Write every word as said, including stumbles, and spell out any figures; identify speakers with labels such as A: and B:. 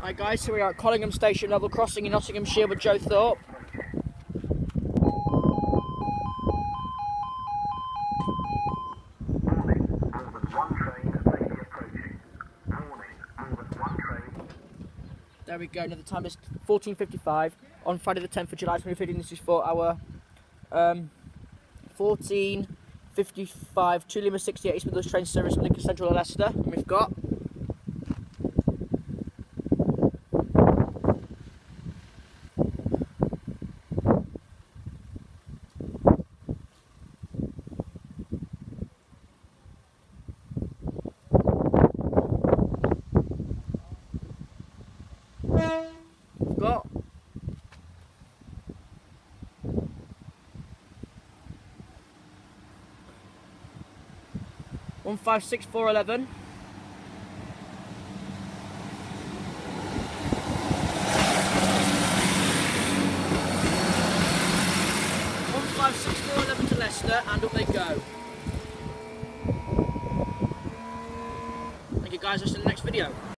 A: Hi guys, here we are at Collingham Station Level Crossing in Nottinghamshire with Joe Thorpe. There we go, now the time is fourteen fifty-five on Friday the tenth of July twenty fifteen. This is for our um, fourteen fifty-five to Lima sixty-eight East Midlands train service from Lincoln Central to Leicester. And we've got We've got one five six four eleven. One five six four eleven to Leicester, and up they go. Thank you guys, I'll see you in the next video.